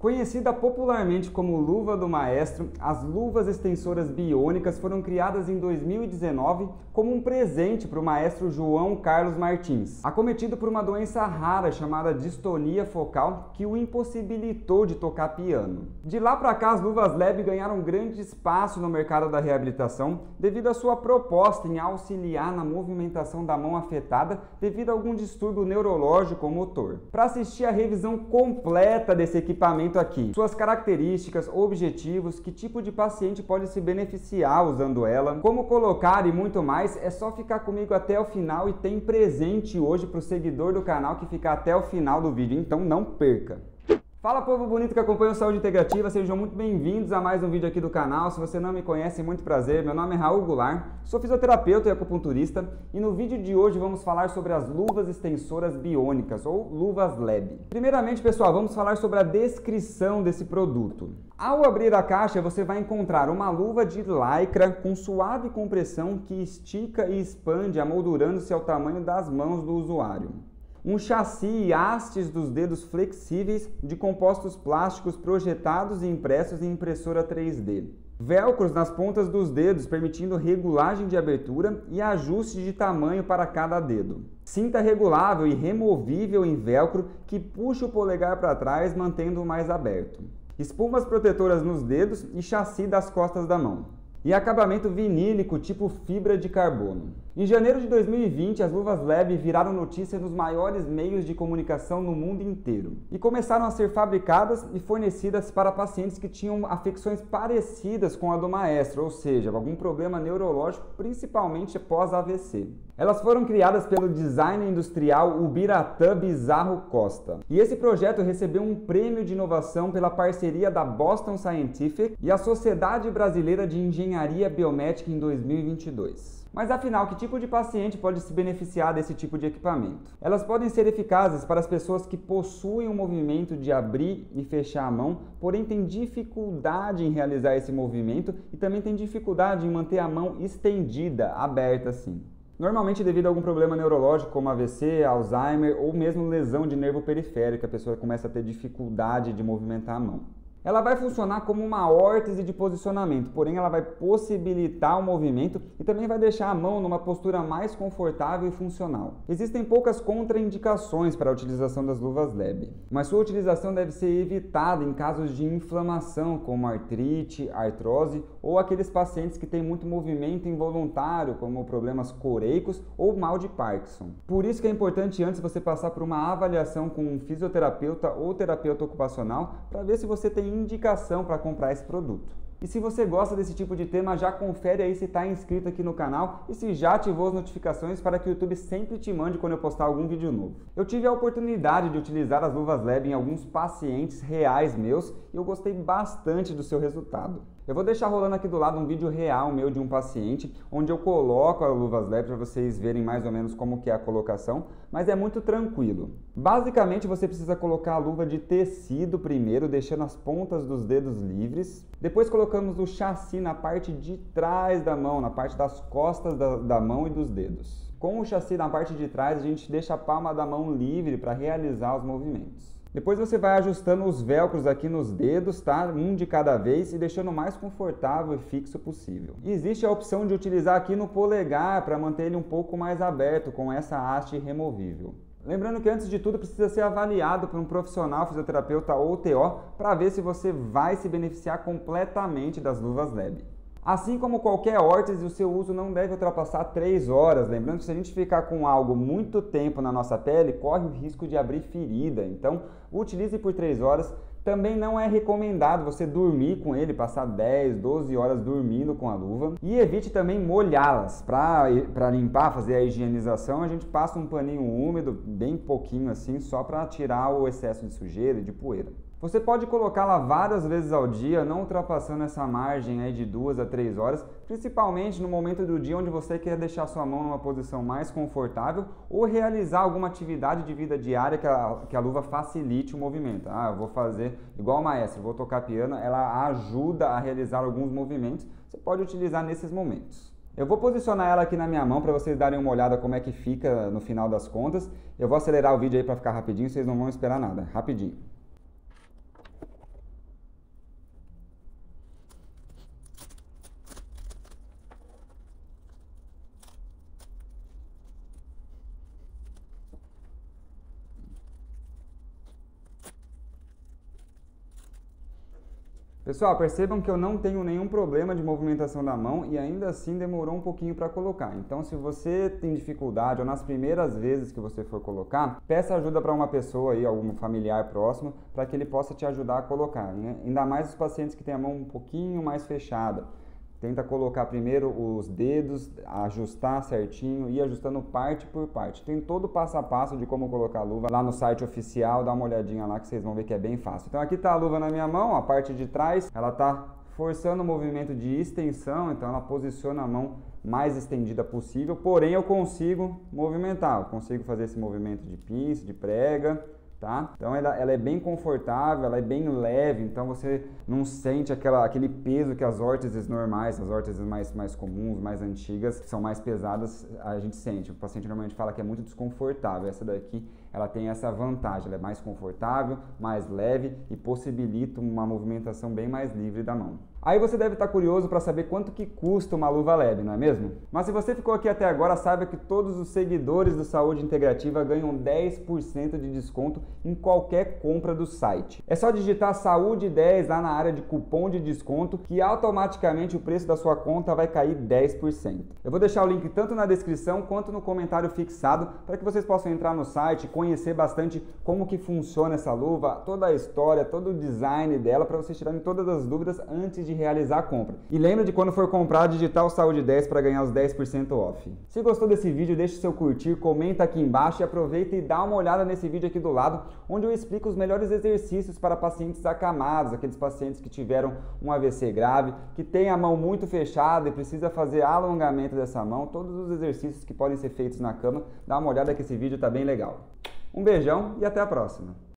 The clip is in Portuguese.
Conhecida popularmente como luva do maestro, as luvas extensoras biônicas foram criadas em 2019 como um presente para o maestro João Carlos Martins, acometido por uma doença rara chamada distonia focal que o impossibilitou de tocar piano. De lá para cá, as luvas Leb ganharam grande espaço no mercado da reabilitação devido à sua proposta em auxiliar na movimentação da mão afetada devido a algum distúrbio neurológico ou motor. Para assistir a revisão completa desse equipamento aqui, suas características, objetivos, que tipo de paciente pode se beneficiar usando ela, como colocar e muito mais, é só ficar comigo até o final e tem presente hoje para o seguidor do canal que ficar até o final do vídeo, então não perca! Fala, povo bonito que acompanha o Saúde Integrativa, sejam muito bem-vindos a mais um vídeo aqui do canal. Se você não me conhece, muito prazer, meu nome é Raul Goulart, sou fisioterapeuta e acupunturista e no vídeo de hoje vamos falar sobre as luvas extensoras biônicas ou luvas Leb. Primeiramente, pessoal, vamos falar sobre a descrição desse produto. Ao abrir a caixa, você vai encontrar uma luva de lycra com suave compressão que estica e expande, amoldurando-se ao tamanho das mãos do usuário. Um chassi e hastes dos dedos flexíveis de compostos plásticos projetados e impressos em impressora 3D. Velcros nas pontas dos dedos, permitindo regulagem de abertura e ajuste de tamanho para cada dedo. Cinta regulável e removível em velcro que puxa o polegar para trás, mantendo-o mais aberto. Espumas protetoras nos dedos e chassi das costas da mão. E acabamento vinílico tipo fibra de carbono. Em janeiro de 2020, as luvas Leb viraram notícia nos maiores meios de comunicação no mundo inteiro e começaram a ser fabricadas e fornecidas para pacientes que tinham afecções parecidas com a do maestro, ou seja, algum problema neurológico, principalmente pós-AVC. Elas foram criadas pelo designer industrial Ubiratã Bizarro Costa. E esse projeto recebeu um prêmio de inovação pela parceria da Boston Scientific e a Sociedade Brasileira de Engenharia Biomédica em 2022. Mas afinal, que tipo de paciente pode se beneficiar desse tipo de equipamento? Elas podem ser eficazes para as pessoas que possuem o movimento de abrir e fechar a mão, porém têm dificuldade em realizar esse movimento e também têm dificuldade em manter a mão estendida, aberta assim. Normalmente devido a algum problema neurológico como AVC, Alzheimer ou mesmo lesão de nervo periférico, a pessoa começa a ter dificuldade de movimentar a mão. Ela vai funcionar como uma órtese de posicionamento, porém ela vai possibilitar o movimento e também vai deixar a mão numa postura mais confortável e funcional. Existem poucas contraindicações para a utilização das luvas Leb, mas sua utilização deve ser evitada em casos de inflamação, como artrite, artrose ou aqueles pacientes que têm muito movimento involuntário, como problemas coreicos ou mal de Parkinson. Por isso que é importante antes você passar por uma avaliação com um fisioterapeuta ou terapeuta ocupacional para ver se você tem indicação para comprar esse produto. E se você gosta desse tipo de tema, já confere aí se está inscrito aqui no canal e se já ativou as notificações para que o YouTube sempre te mande quando eu postar algum vídeo novo. Eu tive a oportunidade de utilizar as luvas Leb em alguns pacientes reais meus e eu gostei bastante do seu resultado. Eu vou deixar rolando aqui do lado um vídeo real meu de um paciente, onde eu coloco as luvas Leb para vocês verem mais ou menos como que é a colocação, mas é muito tranquilo. Basicamente você precisa colocar a luva de tecido primeiro, deixando as pontas dos dedos livres. Depois colocamos o chassi na parte de trás da mão, na parte das costas da mão e dos dedos. Com o chassi na parte de trás, a gente deixa a palma da mão livre para realizar os movimentos. Depois você vai ajustando os velcros aqui nos dedos, tá? Um de cada vez e deixando o mais confortável e fixo possível. E existe a opção de utilizar aqui no polegar para manter ele um pouco mais aberto com essa haste removível. Lembrando que antes de tudo precisa ser avaliado por um profissional, fisioterapeuta ou TO para ver se você vai se beneficiar completamente das luvas Leb. Assim como qualquer órtese, o seu uso não deve ultrapassar 3 horas. Lembrando que se a gente ficar com algo muito tempo na nossa pele, corre o risco de abrir ferida. Então, utilize por 3 horas. Também não é recomendado você dormir com ele, passar 10, 12 horas dormindo com a luva. E evite também molhá-las. Para limpar, fazer a higienização, a gente passa um paninho úmido, bem pouquinho assim, só para tirar o excesso de sujeira e de poeira. Você pode colocá-la várias vezes ao dia, não ultrapassando essa margem aí de 2 a 3 horas, principalmente no momento do dia onde você quer deixar sua mão numa posição mais confortável ou realizar alguma atividade de vida diária que a luva facilite o movimento. Eu vou fazer igual o maestro, vou tocar piano, ela ajuda a realizar alguns movimentos, você pode utilizar nesses momentos. Eu vou posicionar ela aqui na minha mão para vocês darem uma olhada como é que fica no final das contas. Eu vou acelerar o vídeo aí para ficar rapidinho, vocês não vão esperar nada, rapidinho. Pessoal, percebam que eu não tenho nenhum problema de movimentação da mão e ainda assim demorou um pouquinho para colocar. Então, se você tem dificuldade ou nas primeiras vezes que você for colocar, peça ajuda para uma pessoa aí, algum familiar próximo, para que ele possa te ajudar a colocar, né? Ainda mais os pacientes que têm a mão um pouquinho mais fechada. Tenta colocar primeiro os dedos, ajustar certinho e ajustando parte por parte. Tem todo o passo a passo de como colocar a luva lá no site oficial, dá uma olhadinha lá que vocês vão ver que é bem fácil. Então aqui está a luva na minha mão, a parte de trás, ela está forçando o movimento de extensão, então ela posiciona a mão mais estendida possível, porém eu consigo movimentar, eu consigo fazer esse movimento de pinça, de prega. Tá? Então ela é bem confortável, ela é bem leve, então você não sente aquele peso que as órteses normais, as órteses mais comuns, mais antigas, que são mais pesadas, a gente sente. O paciente normalmente fala que é muito desconfortável. Essa daqui, ela tem essa vantagem, ela é mais confortável, mais leve e possibilita uma movimentação bem mais livre da mão. Aí você deve estar curioso para saber quanto que custa uma luva leve, não é mesmo? Mas se você ficou aqui até agora, saiba que todos os seguidores do Saúde Integrativa ganham 10% de desconto em qualquer compra do site. É só digitar Saúde 10 lá na área de cupom de desconto que automaticamente o preço da sua conta vai cair 10%. Eu vou deixar o link tanto na descrição quanto no comentário fixado para que vocês possam entrar no site, conhecer bastante como que funciona essa luva, toda a história, todo o design dela, para vocês tirarem todas as dúvidas antes de realizar a compra. E lembra de quando for comprar, digitar o Saúde 10 para ganhar os 10% off. Se gostou desse vídeo, deixe seu curtir, comenta aqui embaixo e aproveita e dá uma olhada nesse vídeo aqui do lado, onde eu explico os melhores exercícios para pacientes acamados, aqueles pacientes que tiveram um AVC grave, que tem a mão muito fechada e precisa fazer alongamento dessa mão, todos os exercícios que podem ser feitos na cama. Dá uma olhada que esse vídeo tá bem legal. Um beijão e até a próxima!